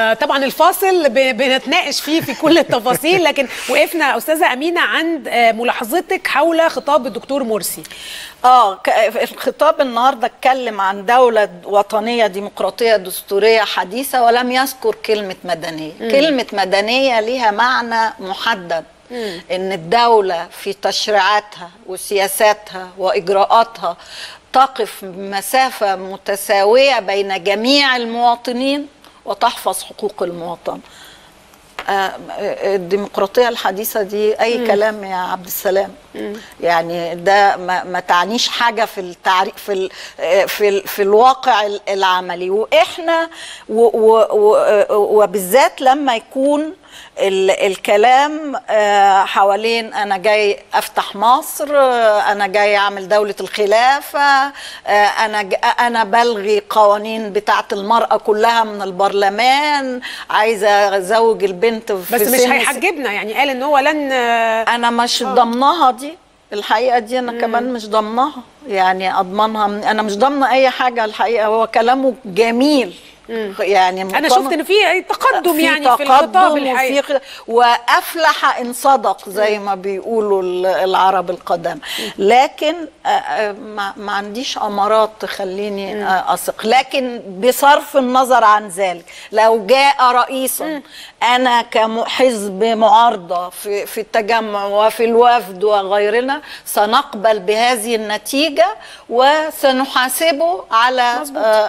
طبعا الفاصل بنتناقش فيه في كل التفاصيل، لكن وقفنا أستاذة أمينة عند ملاحظتك حول خطاب الدكتور مرسي. الخطاب النهارده اتكلم عن دولة وطنية ديمقراطية دستورية حديثة ولم يذكر كلمة مدنية. كلمة مدنية ليها معنى محدد، إن الدولة في تشريعاتها وسياساتها وإجراءاتها تقف مسافة متساوية بين جميع المواطنين وتحفظ حقوق المواطن. الديمقراطية الحديثة دي أي كلام يا عبد السلام. يعني ده ما تعنيش حاجة في التعريف في الواقع العملي. وإحنا وبالذات لما يكون الكلام حوالين أنا جاي أفتح مصر، أنا جاي أعمل دولة الخلافة، أنا بلغي قوانين بتاعة المرأة كلها من البرلمان، عايزة أزوج البنت في بس مش هيحجبنا، يعني قال إن هو لن أنا مش ضمنها دي الحقيقة دي، أنا كمان مش ضمنها، يعني أضمنها أنا مش ضمنة أي حاجة الحقيقة. هو كلامه جميل، يعني أنا شفت إن في تقدم يعني في الخطاب الحقيقي، وأفلح إن صدق زي ما بيقولوا العرب القدامى. لكن ما عنديش أمارات تخليني أثق. لكن بصرف النظر عن ذلك، لو جاء رئيس أنا كحزب معارضة في التجمع وفي الوفد وغيرنا سنقبل بهذه النتيجة وسنحاسبه على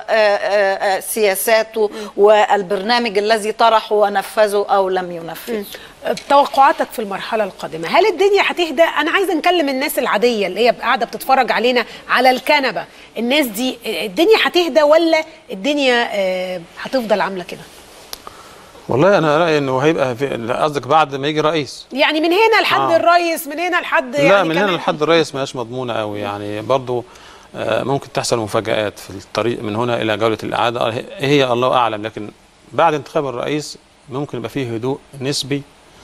سياساته والبرنامج الذي طرحه ونفذه أو لم ينفذه. توقعاتك في المرحلة القادمة، هل الدنيا هتهدى؟ أنا عايزة نكلم الناس العادية اللي هي قاعدة بتتفرج علينا على الكنبة. الناس دي الدنيا هتهدى ولا الدنيا هتفضل عاملة كده؟ والله أنا رأيي إنه هيبقى قصدك بعد ما يجي رئيس، يعني من هنا لحد الرئيس، من هنا لحد لا يعني من هنا لحد الرئيس ما هيش مضمونة قوي، يعني برضو ممكن تحصل مفاجآت في الطريق من هنا إلى جولة الإعادة، هي الله أعلم. لكن بعد انتخاب الرئيس ممكن يبقى فيه هدوء نسبي،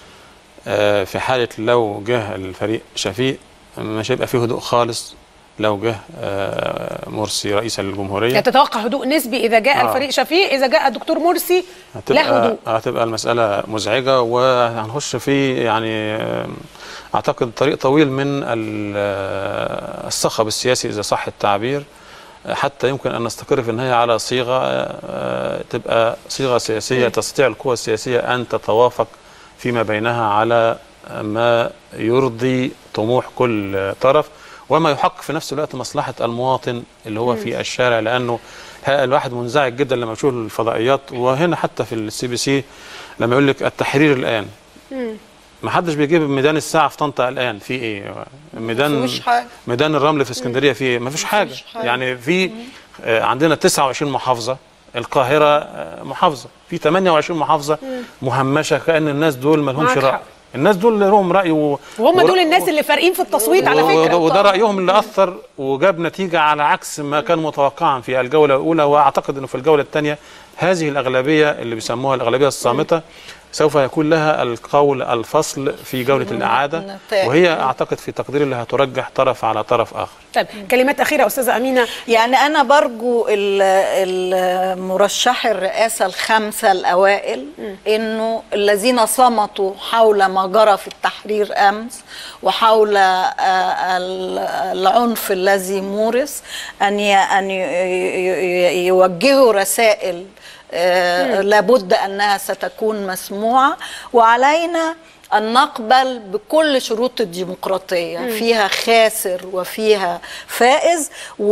في حالة لو جه الفريق شفيق مش هيبقى فيه هدوء خالص لو جه مرسي رئيس الجمهورية. يعني تتوقع هدوء نسبي إذا جاء الفريق شفيق، إذا جاء الدكتور مرسي لا هدوء؟ هتبقى المسألة مزعجة، وهنخش في يعني أعتقد طريق طويل من الصخب السياسي إذا صح التعبير، حتى يمكن أن نستقر في النهاية على صيغة تبقى صيغة سياسية تستطيع القوى السياسية أن تتوافق فيما بينها على ما يرضي طموح كل طرف وما يحقق في نفس الوقت مصلحة المواطن اللي هو في الشارع. لأنه الواحد منزعج جدا لما يشوف الفضائيات، وهنا حتى في الCBC لما يقول لك التحرير الآن، ما حدش بيجيب ميدان الساعة في طنطا الآن في ايه، ميدان الرمل في اسكندرية في ايه، ما فيش حاجة. يعني في عندنا 29 محافظة، القاهرة محافظة، في 28 محافظة مهمشة، كأن الناس دول ما لهمش رأي. الناس دول لهم رأي وهم دول الناس اللي فارقين في التصويت على فكرة، وده رأيهم اللي أثر وجاب نتيجة على عكس ما كان متوقعا في الجولة الأولى. وأعتقد أنه في الجولة الثانية هذه الأغلبية اللي بيسموها الأغلبية الصامتة سوف يكون لها القول الفصل في جولة الإعادة، وهي أعتقد في تقديري اللي هترجح طرف على طرف آخر. طيب كلمات أخيرة أستاذة أمينة. يعني أنا برجو المرشح الرئاسة الخمسة الأوائل إنه الذين صمتوا حول ما جرى في التحرير أمس وحول العنف الذي مورس أن يوجهوا رسائل لابد أنها ستكون مسموعة، وعلينا أن نقبل بكل شروط الديمقراطية، فيها خاسر وفيها فائز،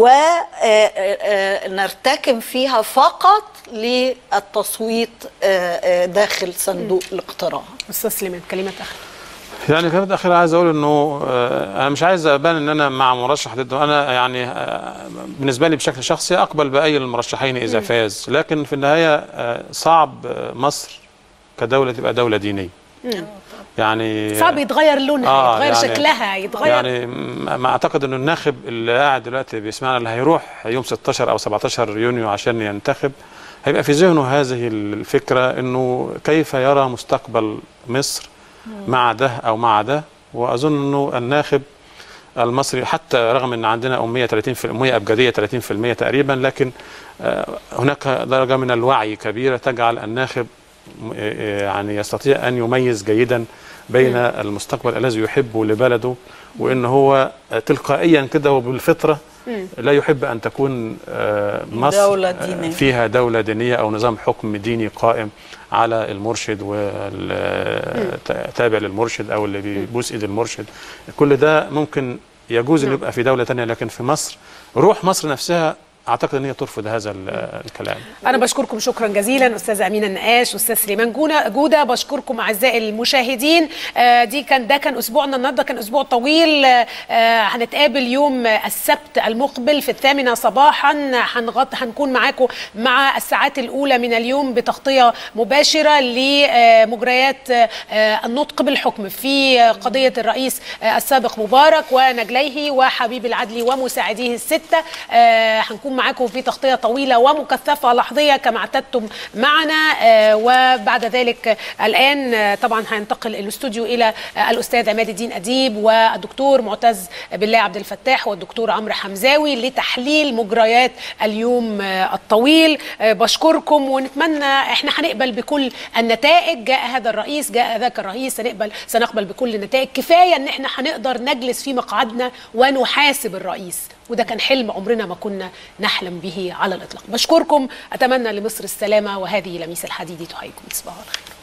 ونرتكب فيها فقط للتصويت داخل صندوق الاقتراع. أستاذ سليمان كلمات أخيرة. يعني كلمات أخيرة عايز أقول إنه أنا مش عايز أبان إن أنا مع مرشح ضده، أنا يعني بالنسبة لي بشكل شخصي أقبل بأي المرشحين إذا فاز، لكن في النهاية صعب مصر كدولة تبقى دولة دينية. يعني صعب يتغير لونها، يتغير يعني شكلها، يتغير يعني ما أعتقد إنه الناخب اللي قاعد دلوقتي بيسمعنا اللي هيروح يوم 16 أو 17 يونيو عشان ينتخب هيبقى في ذهنه هذه الفكرة إنه كيف يرى مستقبل مصر مع ده أو مع ده. وأظن أنه الناخب المصري حتى رغم أن عندنا أمية 30% أبجدية 30% تقريبا، لكن هناك درجة من الوعي كبيرة تجعل الناخب يعني يستطيع أن يميز جيدا بين المستقبل الذي يحبه لبلده، وإن هو تلقائيا كده وبالفطرة لا يحب أن تكون مصر دولة دينية. فيها دولة دينية أو نظام حكم ديني قائم على المرشد والتابع للمرشد أو اللي بيبوس إيد المرشد. كل ده ممكن يجوز أن يبقى في دولة تانية، لكن في مصر روح مصر نفسها أعتقد أن هي ترفض هذا الكلام. أنا بشكركم شكرا جزيلا أستاذة أمينة النقاش، أستاذ سليمان جودة. بشكركم أعزائي المشاهدين. ده كان أسبوعنا النهارده، كان أسبوع طويل. هنتقابل يوم السبت المقبل في 8 صباحا. هنكون معاكم مع الساعات الأولى من اليوم بتغطية مباشرة لمجريات النطق بالحكم في قضية الرئيس السابق مبارك ونجليه وحبيب العدلي ومساعديه الستة. هنكون معاكم في تغطية طويلة ومكثفة لحظية كما اعتدتم معنا. وبعد ذلك الآن طبعا هينتقل الاستوديو إلى الأستاذ عماد الدين أديب والدكتور معتز بالله عبد الفتاح والدكتور عمرو حمزاوي لتحليل مجريات اليوم الطويل. بشكركم ونتمنى احنا هنقبل بكل النتائج. جاء هذا الرئيس، جاء ذاك الرئيس، سنقبل بكل النتائج. كفاية ان احنا هنقدر نجلس في مقعدنا ونحاسب الرئيس، وده كان حلم عمرنا ما كنا نحلم به على الإطلاق. بشكركم، أتمنى لمصر السلامة، وهذه لميس الحديدي تحييكم. تصبحوا على خير.